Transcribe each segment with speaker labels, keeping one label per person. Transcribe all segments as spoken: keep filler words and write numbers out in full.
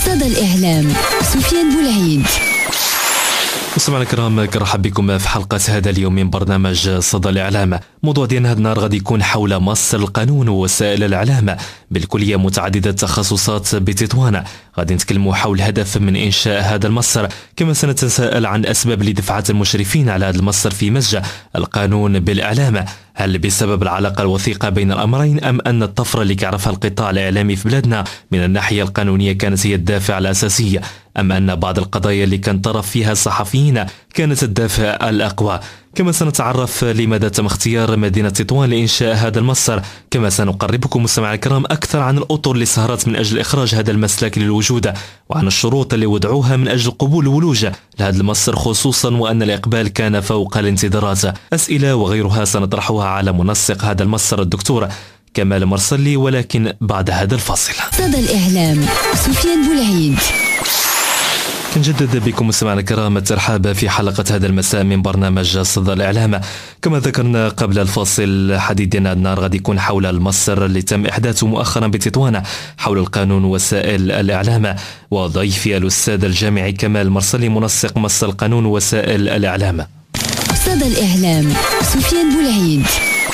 Speaker 1: صدى الإعلام سفيان بولعيد.
Speaker 2: مستمعينا الكرام، كنرحب بكم في حلقة هذا اليوم من برنامج صدى الإعلام. موضوع ديالنا هذا النهار غادي يكون حول مصر القانون ووسائل الإعلام بالكلية متعددة التخصصات بتطوان. غادي نتكلموا حول الهدف من إنشاء هذا المصر، كما سنتساءل عن أسباب اللي دفعت المشرفين على هذا المصر في مزج القانون بالإعلام. هل بسبب العلاقة الوثيقة بين الأمرين، أم أن الطفرة اللي كيعرفها القطاع الإعلامي في بلادنا من الناحية القانونية كانت هي الدافع الأساسي، أم أن بعض القضايا اللي كان طرف فيها الصحفيين كانت الدافع الأقوى؟ كما سنتعرف لماذا تم اختيار مدينة تطوان لإنشاء هذا المصر، كما سنقربكم مستمعينا الكرام أكثر عن الأطر اللي سهرت من أجل إخراج هذا المسلك للوجود، وعن الشروط اللي وضعوها من أجل قبول الولوج لهذا المصر خصوصا، وأن الإقبال كان فوق الانتظارات. أسئلة وغيرها سنطرحها على منسق هذا المصر الدكتور كمال مرسلي، ولكن بعد هذا الفاصل.
Speaker 1: صدى الإعلام سفيان بولعيد.
Speaker 2: نجدد بكم مستمعينا الكرام الترحاب في حلقة هذا المساء من برنامج صدى الإعلام. كما ذكرنا قبل الفاصل، حديثنا النهار غادي يكون حول المصر اللي تم إحداثه مؤخرا بتطوان حول القانون ووسائل الإعلام، وضيفي الأستاذ الجامعي كمال مرسلي منسق مصر القانون ووسائل الإعلام.
Speaker 1: صدى الإعلام سفيان بولعيد.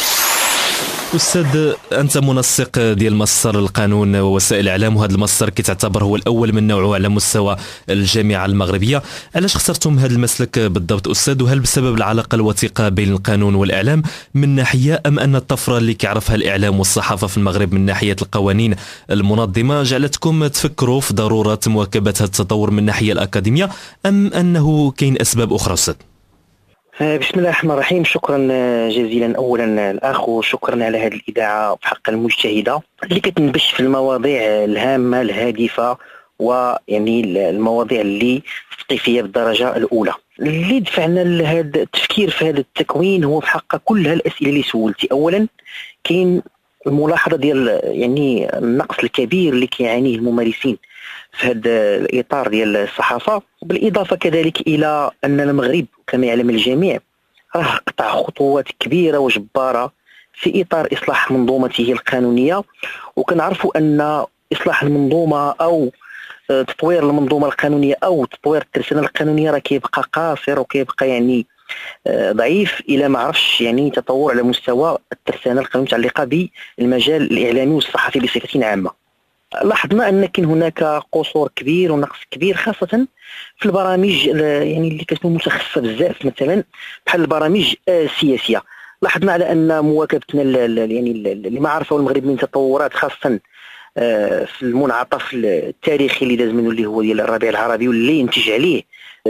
Speaker 2: أستاذ، أنت منسق ديال مصر القانون ووسائل الإعلام، وهذا المصر كتعتبر هو الأول من نوعه على مستوى الجامعة المغربية. علاش اخترتم هذا المسلك بالضبط أستاذ؟ وهل بسبب العلاقة الوثيقة بين القانون والإعلام من ناحية، أم أن الطفرة اللي كيعرفها الإعلام والصحافة في المغرب من ناحية القوانين المنظمة جعلتكم تفكروا في ضرورة مواكبة هذا التطور من الناحية الأكاديمية، أم أنه كاين أسباب أخرى أستاذ؟
Speaker 3: بسم الله الرحمن الرحيم. شكرا جزيلا اولا الاخ، وشكرا على هذه الاذاعه بحق المجتهده اللي كتنبش في المواضيع الهامه الهادفه، ويعني المواضيع اللي تثقيفيه بالدرجه الاولى. اللي دفعنا لهذا التفكير في هذا التكوين هو بحق كل هالاسئله اللي سولتي. اولا كاين الملاحظه ديال يعني النقص الكبير اللي كيعانيه الممارسين في هذا الاطار ديال الصحافه، بالاضافه كذلك الى ان المغرب كما يعلم الجميع راه قطع خطوات كبيره وجباره في اطار اصلاح منظومته القانونيه، وكنعرفوا ان اصلاح المنظومه او تطوير المنظومه القانونيه او تطوير الترسانه القانونيه راه كيبقى قاصر وكيبقى يعني ضعيف الى ما عرفش يعني تطور على مستوى الترسانه القانونيه المتعلقه بالمجال الاعلامي والصحفي بصفه عامه. لاحظنا ان كاين هناك قصور كبير ونقص كبير، خاصه في البرامج يعني اللي كتكون متخصصه بزاف، مثلا بحال البرامج السياسيه. لاحظنا على ان مواكبتنا يعني اللي ما عرفه المغرب من تطورات، خاصه في المنعطف التاريخي اللي داز منه اللي هو ديال الربيع العربي، واللي ينتج عليه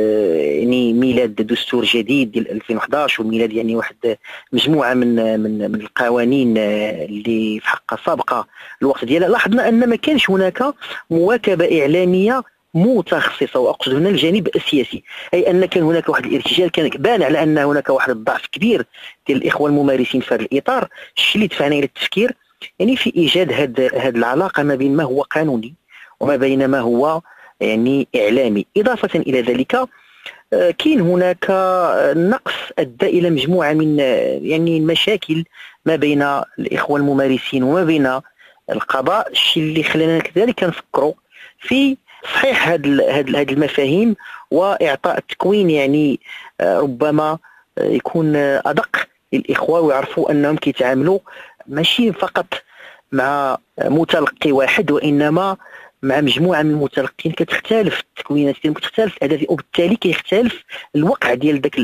Speaker 3: يعني ميلاد دستور جديد ديال ألفين وأحد عشر، وميلاد يعني واحد مجموعه من من من القوانين اللي في حقها سابقه الوقت ديالها. لاحظنا ان ما كانش هناك مواكبه اعلاميه متخصصه، واقصد هنا الجانب السياسي، اي ان كان هناك واحد الارتجال، كان بان على ان هناك واحد الضعف كبير ديال الاخوه الممارسين في هذا الاطار. الشيء اللي دفعنا الى التفكير يعني في ايجاد هذه هذه العلاقه ما بين ما هو قانوني وما بين ما هو يعني اعلامي. اضافه الى ذلك كاين هناك نقص ادى الى مجموعه من يعني المشاكل ما بين الاخوه الممارسين وما بين القضاء، الشيء اللي خلانا كذلك نفكروا في صحيح هذه هذه المفاهيم، واعطاء التكوين يعني ربما يكون ادق للاخوه، ويعرفوا انهم كيتعاملوا ماشي فقط مع متلقي واحد، وانما مع مجموعه من المتلقين كتختلف التكوينات ديالهم، كتختلف الاهداف، وبالتالي كيختلف الوقع ديال داك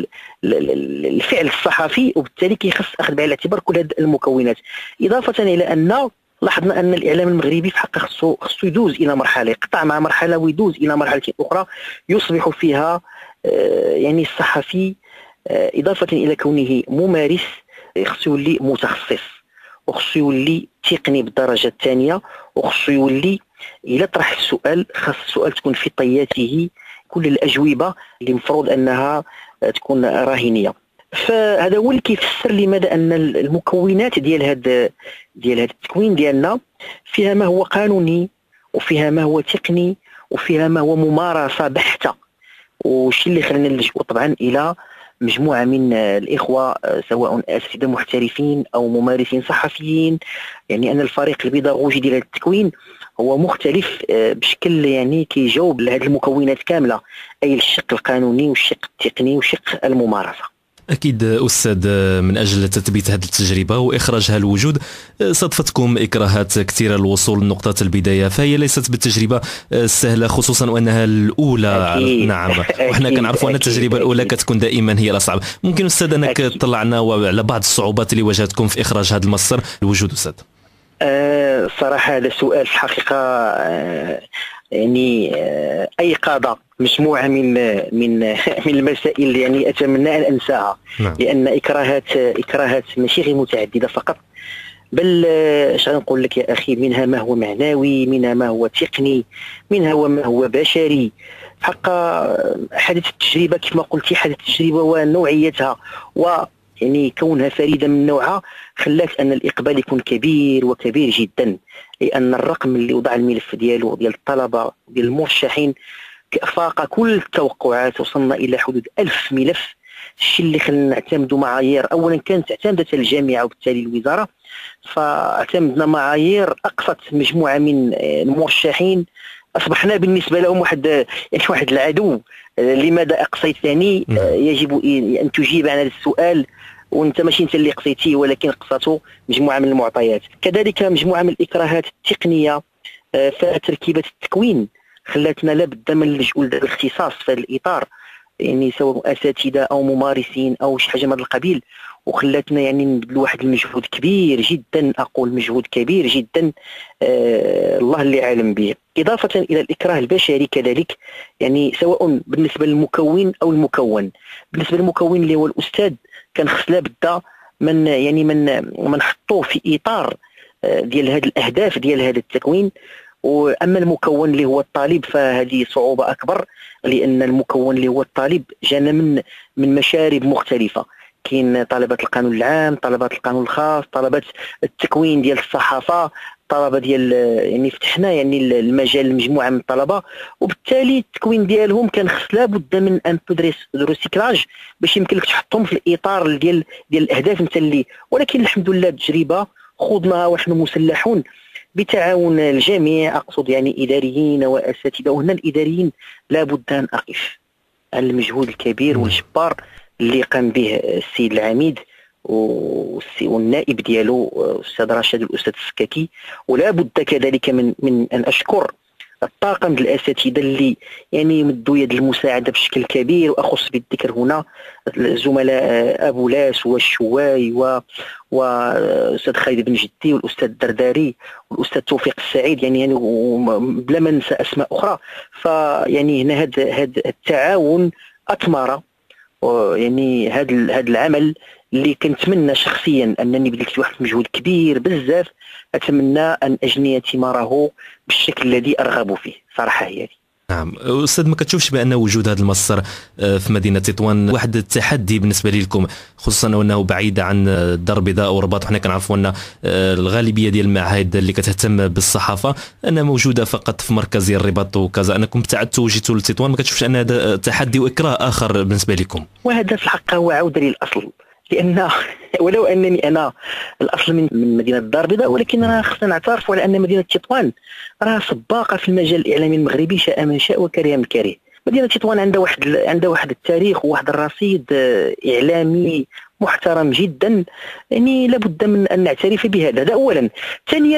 Speaker 3: الفعل الصحفي، وبالتالي كيخص اخذ بعين الاعتبار كل هذه المكونات. اضافه الى ان لاحظنا ان الاعلام المغربي في حقه خصو خصو يدوز الى مرحله، يقطع مع مرحله ويدوز الى مرحله اخرى يصبح فيها يعني الصحفي اضافه الى كونه ممارس خصو يولي متخصص، وخصو يولي تقني بالدرجه الثانيه، وخصو يولي الى طرح السؤال خاص السؤال تكون في طياته كل الاجوبه اللي مفروض انها تكون راهنيه. فهذا هو اللي كيفسر لماذا ان المكونات ديال هذا ديال هذا التكوين ديالنا فيها ما هو قانوني، وفيها ما هو تقني، وفيها ما هو ممارسه بحته. والشيء اللي خلينا نلجؤ طبعا الى مجموعه من الاخوه سواء اساتذه محترفين او ممارسين صحفيين، يعني ان الفريق البيداغوجي ديال التكوين هو مختلف بشكل يعني كيجاوب لهذه المكونات كامله، اي الشق القانوني والشق التقني والشق الممارسه.
Speaker 2: أكيد أستاذ، من أجل تثبيت هذه التجربة وإخراجها الوجود صدفتكم إكراهات كثيرة للوصول لنقطة البداية، فهي ليست بالتجربة السهلة، خصوصا وأنها الأولى.
Speaker 3: أكيد.
Speaker 2: نعم، وإحنا كنعرفوا أن التجربة الأولى كتكون دائما هي الأصعب. ممكن أستاذ أنك تطلعنا على بعض الصعوبات اللي واجهتكم في إخراج هذا المصدر الوجود أستاذ؟
Speaker 3: أه صراحة هذا سؤال في الحقيقة أه يعني أه أيقظ مجموعة من من من المسائل يعني أتمنى أن أنساها. نعم. لأن إكراهات إكراهات ماشي غير متعددة فقط، بل اش غنقول لك يا أخي، منها ما هو معنوي، منها ما هو تقني، منها ما هو بشري. حق حدث التجربة كما قلتي، حدث التجربة ونوعيتها و يعني كونها فريدة من نوعها خلات أن الإقبال يكون كبير وكبير جدا، لأن الرقم اللي وضع الملف ديالو ديال الطلبة ديال المرشحين فاق كل التوقعات، وصلنا إلى حدود ألف ملف. الشيء اللي خلينا نعتمدوا معايير، أولا كانت اعتمدت الجامعة وبالتالي الوزارة، فاعتمدنا معايير أقصت مجموعة من المرشحين أصبحنا بالنسبة لهم واحد يعني واحد العدو. لماذا أقصيتني؟ يجب أن تجيب عن هذا السؤال، وانت ماشي انت اللي قصيتيه ولكن قصته مجموعه من المعطيات. كذلك مجموعه من الاكراهات التقنيه، فتركيبه التكوين خلاتنا لابد من اللجوء للاختصاص في هذا الاطار، يعني سواء اساتذه او ممارسين او شي حاجه من هذا القبيل، وخلاتنا يعني نبذلوا واحد المجهود كبير جدا، اقول مجهود كبير جدا آه الله اللي عالم به. اضافه الى الاكراه البشري كذلك، يعني سواء بالنسبه للمكون او المكون. بالنسبه للمكون اللي هو الاستاذ كان خص لابد من يعني من من نحطوه في اطار ديال هذه الاهداف ديال هذا التكوين. واما المكون اللي هو الطالب فهذه صعوبه اكبر، لان المكون اللي هو الطالب جانا من من مشارب مختلفه. كاين طلبه القانون العام، طلبه القانون الخاص، طلبه التكوين ديال الصحافه، طلبه ديال يعني فتحنا يعني المجال لمجموعه من الطلبه، وبالتالي التكوين ديالهم كان خص لابد من ان بو دو ريسيكلاج باش يمكن لك تحطهم في الاطار ديال ديال الاهداف انت اللي. ولكن الحمد لله التجربه خضناها ونحن مسلحون بتعاون الجميع، اقصد يعني اداريين واساتذه. وهنا الاداريين لابد ان اقف على المجهود الكبير والجبار اللي قام به السيد العميد والنائب ديالو الاستاذ رشاد الاستاذ السكاكي. ولا بد كذلك من من ان اشكر الطاقم الاساتذه اللي يعني مدوا يد المساعده بشكل كبير، واخص بالذكر هنا الزملاء ابو لاس والشواي و والاستاذ خالد بن جدي والاستاذ الدرداري والاستاذ توفيق السعيد، يعني يعني بلا ما ننسى اسماء اخرى. فيعني هنا هذا هذا التعاون اثمر يعني هذا هذا العمل اللي كنتمنى شخصيا انني بذلت واحد المجهود كبير بزاف، اتمنى ان اجني ثماره بالشكل الذي ارغب فيه صراحه هي.
Speaker 2: نعم أستاذ، ما كتشوفش بأن وجود هذا المصدر في مدينة تطوان واحد التحدي بالنسبة لكم، خصوصا وأنه بعيد عن الدار البيضاء أو الرباط؟ وحنا كنعرفوا أن الغالبية ديال المعاهد اللي كتهتم بالصحافة أنها موجودة فقط في مركز الرباط وكذا، أنكم ابتعدتوا وجيتوا لتطوان. ما كتشوفش أن هذا تحدي وإكراه آخر بالنسبة لكم؟
Speaker 3: وهذا في الحق هو عودة للأصل، لأن ولو أنني أنا الأصل من من مدينة الدار البيضاء، ولكن أنا خصنا نعترف على أن مدينة تطوان راه سباقة في المجال الإعلامي المغربي، شاء من شاء وكره من كره. مدينة تطوان عندها واحد عندها واحد التاريخ وواحد الرصيد إعلامي محترم جدا، يعني لابد من أن نعترف بهذا. هذا أولا. ثانيا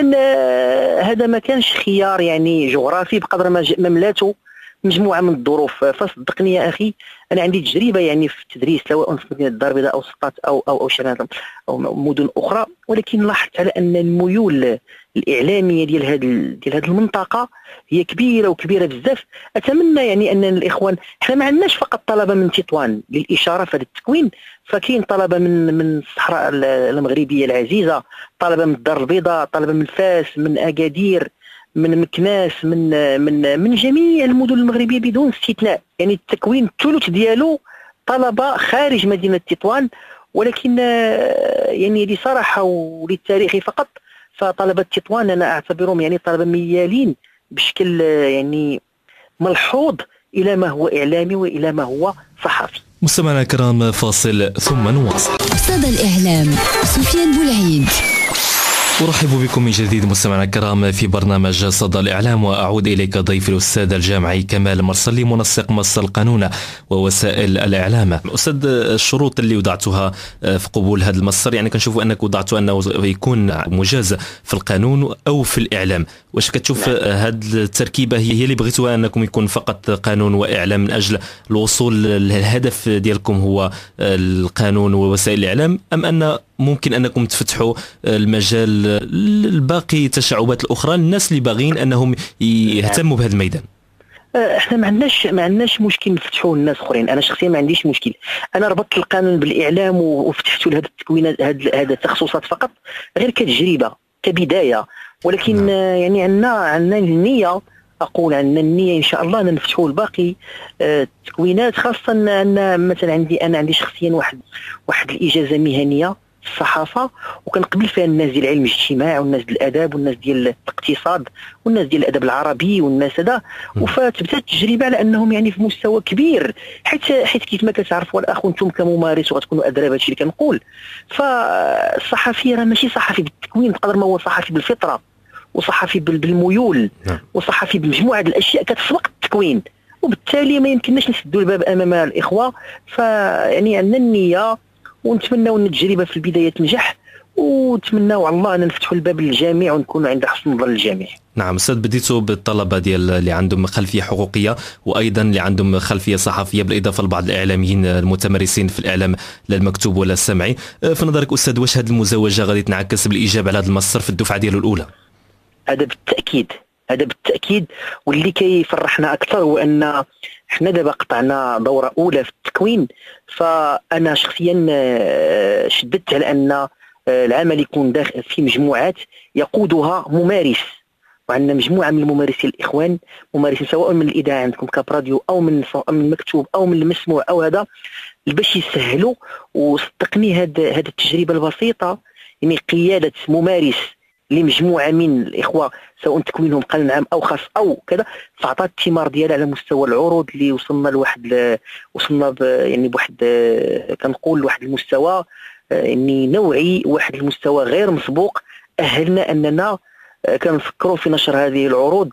Speaker 3: هذا ما كانش خيار يعني جغرافي بقدر ما مملاته مجموعه من الظروف. فصدقني يا اخي انا عندي تجربه يعني في التدريس سواء في مدينه الدار البيضاء او سقط او او او شمال او مدن اخرى، ولكن لاحظت على ان الميول الاعلاميه ديال هذه ديال هذه المنطقه هي كبيره وكبيره بزاف. اتمنى يعني ان الاخوان، احنا ما عندناش فقط طلبه من تطوان للاشاره في هذا التكوين، فكاين طلبه من من الصحراء المغربيه العزيزه، طلبه من الدار البيضاء، طلبه من فاس، من اكادير، من مكناس، من من من جميع المدن المغربيه بدون استثناء. يعني التكوين الثلث ديالو طلبه خارج مدينه تطوان، ولكن يعني لصراحه وللتاريخ فقط فطلبه تطوان انا اعتبرهم يعني طلبه ميالين بشكل يعني ملحوظ الى ما هو اعلامي والى ما هو صحفي.
Speaker 2: مستمعينا الكرام، فاصل ثم نواصل.
Speaker 1: صدى الإعلام سفيان بولعيد.
Speaker 2: أرحب بكم من جديد مستمعينا الكرام في برنامج صدى الإعلام، وأعود إليك ضيف الأستاذ الجامعي كمال مرسلي منسق مصر القانون ووسائل الإعلام. أستاذ، الشروط اللي وضعتها في قبول هذا المصدر، يعني كنشوفوا أنك وضعت أنه يكون مجاز في القانون أو في الإعلام. واش كتشوف هذه التركيبة هي اللي بغيتوها أنكم يكون فقط قانون وإعلام من أجل الوصول للهدف ديالكم هو القانون ووسائل الإعلام، أم أن ممكن أنكم تفتحوا المجال الباقي التشعبات الأخرى للناس اللي باغين أنهم يهتموا بهذا الميدان؟
Speaker 3: احنا ما عندناش ما عندناش مشكل نفتحوا الناس اخرين. انا شخصيا ما عنديش مشكل، انا ربطت القانون بالاعلام وفتحته لهذه التكوينات، هذه التخصصات فقط غير كتجربه كبدايه، ولكن نعم. يعني عندنا عندنا النيه، اقول عندنا النيه ان شاء الله ان نفتحوا الباقي التكوينات، خاصه ان مثلا عندي انا عندي شخصيا واحد واحد الاجازه مهنيه الصحافه، وكنقبل فيها الناس ديال علم الاجتماع والناس ديال الاداب والناس ديال الاقتصاد والناس ديال الادب العربي والناس هذا، وفتبدا التجربه على انهم يعني في مستوى كبير، حيت حيت كيف ما كتعرفوا الاخ وانتم كممارس وغتكونوا ادرى بهذا الشيء اللي كنقول. فالصحفي راه ماشي صحفي بالتكوين بقدر ما هو صحفي بالفطره وصحفي بالميول وصحفي بمجموعه الاشياء كتسبق التكوين، وبالتالي ما يمكنناش نسدوا الباب امام الاخوه. فيعني عندنا النيه ونتمناو ان التجربه في البدايه تنجح، ونتمناو على الله ان نفتحوا الباب للجميع ونكونوا عند حسن ظن الجميع.
Speaker 2: نعم استاذ، بديتوا بالطلبه ديال اللي عندهم خلفيه حقوقيه وايضا اللي عندهم خلفيه صحفيه، بالاضافه لبعض الاعلاميين المتمرسين في الاعلام لا المكتوب ولا السمعي. في نظرك استاذ، واش هذه المزاوجه غادي تنعكس بالايجاب على هذا المصدر في الدفعه ديالو الاولى؟
Speaker 3: هذا بالتاكيد، هذا بالتاكيد، واللي كيفرحنا اكثر هو ان احنا دابا قطعنا دوره اولى في التكوين. فانا شخصيا شددت على ان العمل يكون داخل في مجموعات يقودها ممارس، وعندنا مجموعه من الممارسين الاخوان، ممارسين سواء من الاذاعه عندكم كبراديو او من من المكتوب او من المسموع او هذا، باش يسهلوا. وصدقني هذه هذه التجربه البسيطه، يعني قياده ممارس لمجموعه من الاخوه سواء تكوينهم قانون عام او خاص او كذا، فعطات الثمار ديالها على مستوى العروض اللي وصلنا لواحد ل... وصلنا ب... يعني بواحد كنقول لواحد المستوى يعني نوعي، واحد المستوى غير مسبوق، اهلنا اننا كنفكروا في نشر هذه العروض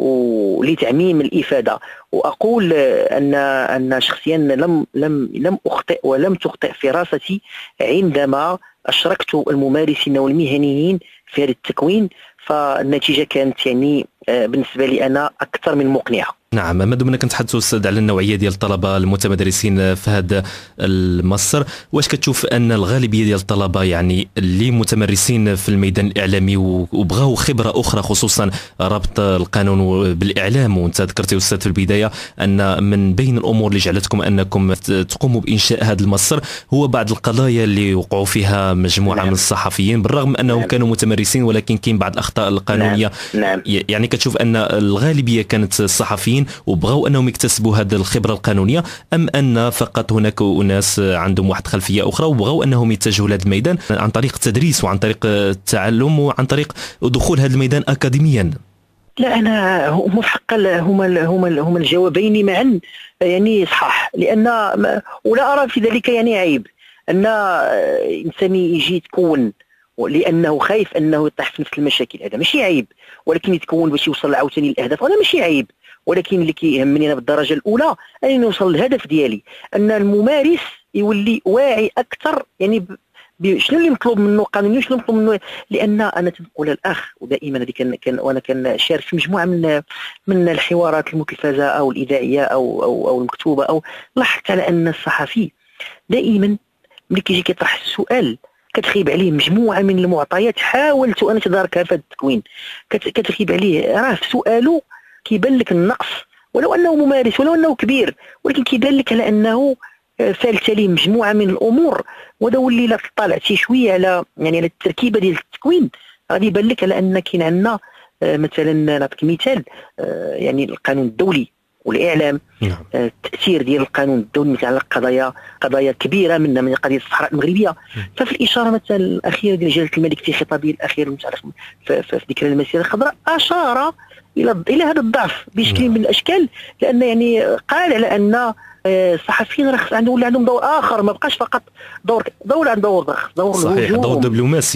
Speaker 3: ولتعميم الافاده. واقول ان ان شخصيا لم لم لم اخطئ ولم تخطئ فراستي عندما اشركت الممارسين والمهنيين في هذا التكوين، فالنتيجه كانت يعني بالنسبه لي انا اكثر من مقنعه.
Speaker 2: نعم، ما دمنا كنتحدثوا استاذ على النوعيه ديال الطلبه المتمدرسين في هذا المصدر، واش كتشوف ان الغالبيه ديال الطلبه يعني اللي متمرسين في الميدان الاعلامي وبغاو خبره اخرى، خصوصا ربط القانون بالاعلام، وانت ذكرتي استاذ في البدايه ان من بين الامور اللي جعلتكم انكم تقوموا بانشاء هذا المصدر هو بعض القضايا اللي وقعوا فيها مجموعه نعم. من الصحفيين، بالرغم من انهم نعم. كانوا متمرسين، ولكن كاين بعض الاخطاء القانونيه نعم. نعم. يعني كتشوف ان الغالبيه كانت الصحفيين وبغاو انهم يكتسبوا هذه الخبره القانونيه، ام ان فقط هناك اناس عندهم واحد خلفيه اخرى وبغاو انهم يتجهوا لهذا الميدان عن طريق التدريس وعن طريق التعلم وعن طريق دخول هذا الميدان اكاديميا؟
Speaker 3: لا، انا هم في حق هما هما هما الجوابين معا يعني صحاح، لان ولا ارى في ذلك يعني عيب ان انسان يجي يتكون لانه خايف انه يطيح في نفس المشاكل، هذا ماشي عيب، ولكن يتكون باش يوصل عاوتاني للاهداف، هذا ماشي عيب. ولكن اللي كيهمني انا بالدرجه الاولى انني نوصل للهدف ديالي، ان الممارس يولي واعي اكثر يعني ب... شنو اللي مطلوب منه قانونيا وشنو مطلوب منه. لان انا تنقول الاخ، ودائما هذه كان كان وانا كنشارك في مجموعه من من الحوارات المتلفزه او الاذاعيه او او او المكتوبه، او لاحظت على ان الصحفي دائما ملي كيجي كيطرح السؤال كتغيب عليه مجموعه من المعطيات، حاولت انا تداركها في التكوين، كتغيب عليه راه في سؤاله كيبان لك النقص، ولو انه ممارس ولو انه كبير، ولكن كيبان لك على انه فالت عليه مجموعه من الامور. وهذا واللي الا طالعتي شويه على يعني على التركيبه ديال التكوين غادي يبان لك على ان كاين عندنا مثلا نعطيك مثال، يعني القانون الدولي والاعلام، نعم. التاثير ديال القانون الدولي متعلق قضايا قضايا كبيره منها من قضيه الصحراء المغربيه. ففي الاشاره مثلا الاخيره ديال جلاله الملك في خطابه الاخير المتعلق في ذكرى المسيره الخضراء اشار الى الى هذا الضعف بشكل من الاشكال، لان يعني قال على ان الصحفيين راه عندهم ولا عندهم دور اخر، ما بقاش فقط دور دور عن دور ضخ دور
Speaker 2: صحيح، دور دبلوماسي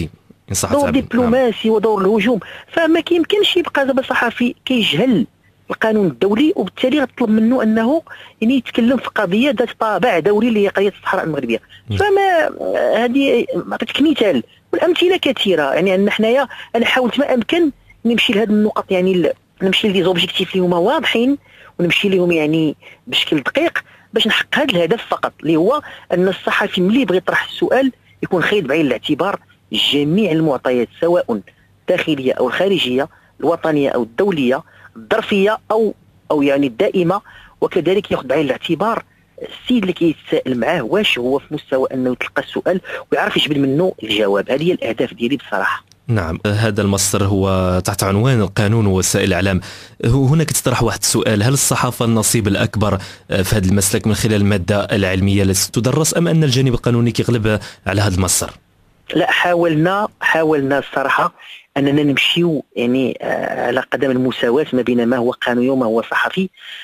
Speaker 3: دور دبلوماسي ودور الهجوم. فما كيمكنش يبقى دابا صحفي كيجهل القانون الدولي وبالتالي غتطلب منه انه يعني يتكلم في قضيه ذات طابع دولي اللي هي قضيه الصحراء المغربيه. فما هذه عطيتك مثال والامثله كثيره. يعني ان حنايا انا حاولت ما امكن نمشي لهذه النقط، يعني نمشي لدي زوبجيكتيف اللي هما واضحين ونمشي لهم يعني بشكل دقيق باش نحقق هذا الهدف فقط، اللي هو ان الصحفي ملي يبغي يطرح السؤال يكون خايد بعين الاعتبار جميع المعطيات سواء الداخليه او الخارجيه، الوطنيه او الدوليه، الظرفيه او او يعني الدائمه، وكذلك ياخذ بعين الاعتبار السيد اللي كيتسائل معاه واش هو في مستوى انه يتلقى السؤال ويعرف يجبد منه الجواب. هذه هي الاهداف ديالي بصراحه.
Speaker 2: نعم، هذا المصدر هو تحت عنوان القانون ووسائل الإعلام. هنا كتطرح واحد السؤال: هل الصحافة النصيب الأكبر في هذا المسلك من خلال المادة العلمية التي تدرس، أم أن الجانب القانوني كيغلب على هذا المصدر؟
Speaker 3: لا، حاولنا حاولنا الصراحة أننا نمشيو يعني على قدم المساواة ما بين ما هو قانوني وما هو صحفي.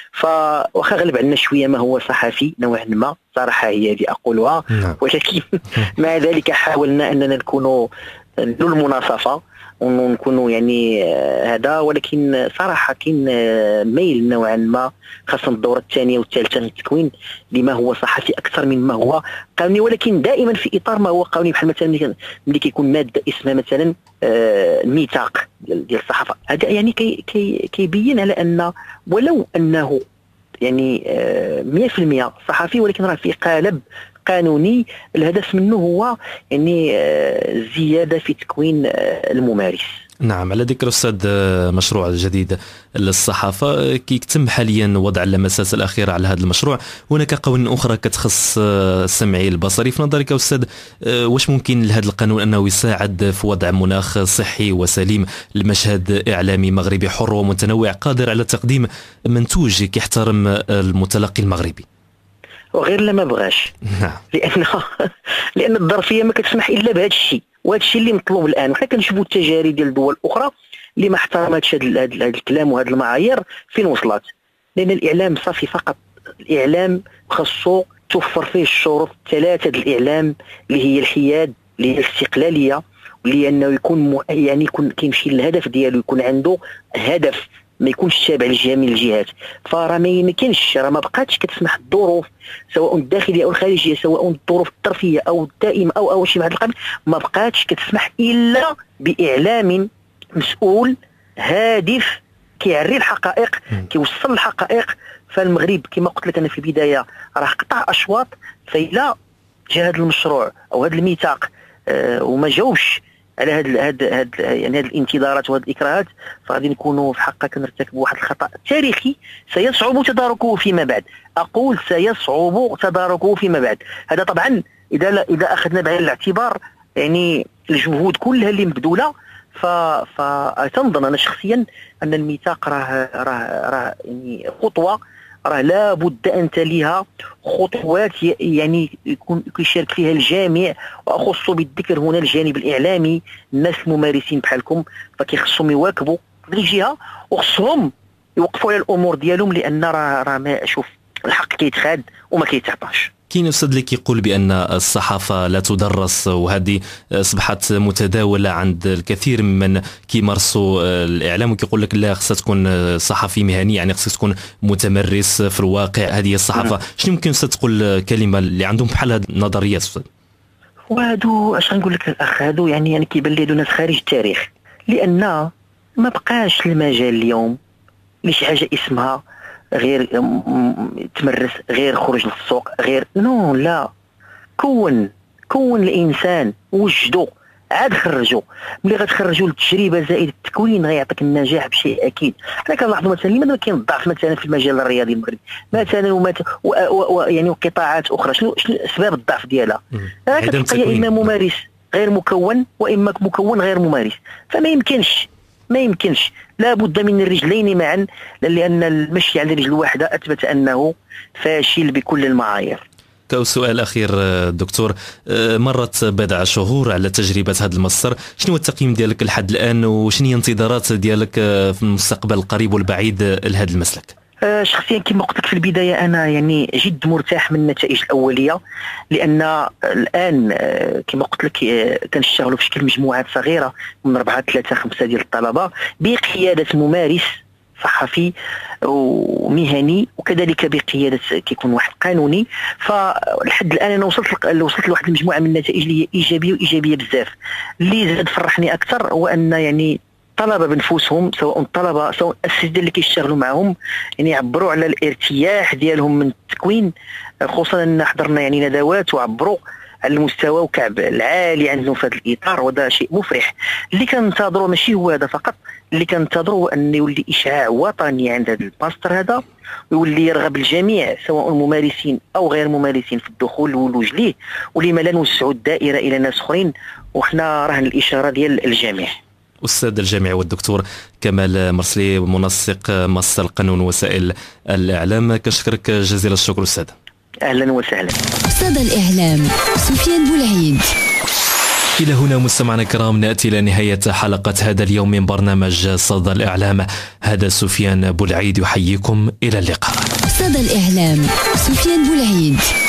Speaker 3: فواخا غلب عندنا شوية ما هو صحفي نوعا ما، صراحة هي هذه أقولها، ولكن مع ذلك حاولنا أننا نكونوا ذو المناصفة ونكونوا يعني هذا. ولكن صراحة كاين ميل نوعا ما خاصة الدورة الثانية والثالثة من التكوين لما هو صحفي أكثر من ما هو قانوني، ولكن دائما في إطار ما هو قانوني. بحال مثلا ملي كيكون مادة اسمها مثلا الميثاق ديال الصحافة، هذا يعني كي كي كيبين على أن ولو أنه يعني مئة في المئة صحفي ولكن راه في قالب قانوني، الهدف منه هو يعني زيادة في تكوين الممارس.
Speaker 2: نعم، على ذكر أستاذ مشروع جديد للصحافة كيتم حاليا وضع اللمسات الأخيرة على هذا المشروع. هناك قوانين أخرى كتخص السمعي البصري. في نظرك أستاذ واش ممكن لهذا القانون أنه يساعد في وضع مناخ صحي وسليم لمشهد إعلامي مغربي حر ومتنوع قادر على تقديم منتوج كيحترم المتلقي المغربي؟
Speaker 3: وغير لما بغاش لان لان الظرفيه ما كتسمح الا بهذا الشيء، وهذا الشيء اللي مطلوب الان. وحنا كنشوفوا التجارب ديال دول اخرى اللي ما احترمتش هذا الكلام وهذه المعايير فين وصلت. لان الاعلام صافي فقط الاعلام خاصو توفر فيه الشروط الثلاثه ديال الاعلام اللي هي الحياد، اللي هي الاستقلاليه، واللي انه يكون يعني يكون كيمشي للهدف ديالو، يكون عنده هدف ما يكونش تابع لجميع الجهات. فراه ما يمكنش، راه ما بقاتش كتسمح الظروف سواء الداخليه او الخارجيه، سواء الظروف الطرفيه او الدائمه او او شي من هذا القبيل، ما بقاتش كتسمح الا باعلام مسؤول هادف كيعري الحقائق كيوصل الحقائق. فالمغرب كما قلت لك انا في البدايه راه قطع اشواط، فإلا جا هذا المشروع او هذا الميثاق آه وما جاوبش على هاد هاد هاد يعني هاد الانتظارات وهاد الاكراهات، فغادي نكونوا في حقا كنرتكبوا واحد الخطا تاريخي سيصعب تداركه فيما بعد. اقول سيصعب تداركه فيما بعد. هذا طبعا اذا اذا اخذنا بعين الاعتبار يعني الجهود كلها اللي مبذوله. ف فتنظن انا شخصيا ان الميثاق راه راه راه يعني خطوه راه لا بد ان تليها خطوات يعني يكون يشارك فيها الجميع، واخص بالذكر هنا الجانب الاعلامي، الناس الممارسين بحالكم فكيخصهم يواكبوا هذه الجهه وخصهم يوقفوا على الامور ديالهم، لان راه راه ما شوف الحق كيتخاد وما كيتعطاش.
Speaker 2: كاين استاذ اللي كيقول بان الصحافه لا تدرس، وهذه اصبحت متداوله عند الكثير من كيمارسوا الاعلام، وكيقول لك لا خصها تكون صحفي مهني، يعني خصك تكون متمرس في الواقع. هذه الصحافه شنو يمكن استاذ تقول كلمه اللي عندهم بحال هذه النظريات استاذ؟
Speaker 3: وهادو اش غنقول لك الاخ، هادو يعني يعني كيبان لي هادو ناس خارج التاريخ، لان ما بقاش المجال اليوم لشي حاجه اسمها غير تمرس، غير خرج للسوق، غير نو لا كون كون الانسان وجدو عاد خرجوا. ملي غتخرجوا للتجربه زائد التكوين غيعطيك النجاح بشيء اكيد. حنا كنلاحظوا مثلا لماذا كاين الضعف مثلا في المجال الرياضي المغربي مثلا ومت... و... و... و... يعني قطاعات اخرى، شنو شنو اسباب الضعف ديالها؟ كتلقى يا اما ممارس غير مكون واما مكون غير ممارس. فما يمكنش ما يمكنش لابد من الرجلين معا، لأن المشي على رجل واحدة أثبت أنه فاشل بكل المعايير.
Speaker 2: كسؤال أخير دكتور، مرت بضع شهور على تجربة هذا المصدر، شنو هو التقييم ديالك لحد الآن وشنو هي الانتظارات ديالك في المستقبل القريب والبعيد لهذا المسلك؟
Speaker 3: شخصيا كما قلت لك في البدايه انا يعني جد مرتاح من النتائج الاوليه، لان الان كما قلت لك كنشتغلوا في شكل مجموعات صغيره من أربعة ثلاثة خمسة ديال الطلبه بقياده ممارس صحفي ومهني، وكذلك بقياده كيكون واحد قانوني. فلحد الان انا وصلت وصلت لواحد المجموعه من النتائج اللي هي ايجابيه وايجابيه بزاف. اللي زاد فرحني اكثر هو ان يعني الطلبه بنفسهم، سواء الطلبه سواء الاساتذه اللي كيشتغلوا معهم، يعني يعبروا على الارتياح ديالهم من التكوين، خصوصا ان حضرنا يعني ندوات وعبروا على المستوى وكعب العالي عندهم في هذا الاطار، وهذا شيء مفرح. اللي كننتظروا ماشي هو هذا فقط، اللي كننتظروا هو ان يولي اشعاع وطني عند هذا الماستر هذا، ويولي يرغب الجميع سواء الممارسين او غير الممارسين في الدخول والولوج ليه، ولما لا نوسعوا الدائره الى ناس اخرين، وحنا رهن الاشاره ديال الجميع.
Speaker 2: أستاذ الجامعي والدكتور كمال مرسلي، منسق ماستر القانون ووسائل الإعلام، كنشكرك جزيل الشكر أستاذ.
Speaker 3: أهلا وسهلا.
Speaker 1: صدى الإعلام سفيان بولعيد.
Speaker 2: إلى هنا مستمعنا الكرام نأتي إلى نهاية حلقة هذا اليوم من برنامج صدى الإعلام. هذا سفيان بولعيد يحييكم، إلى اللقاء.
Speaker 1: صدى الإعلام سفيان بولعيد.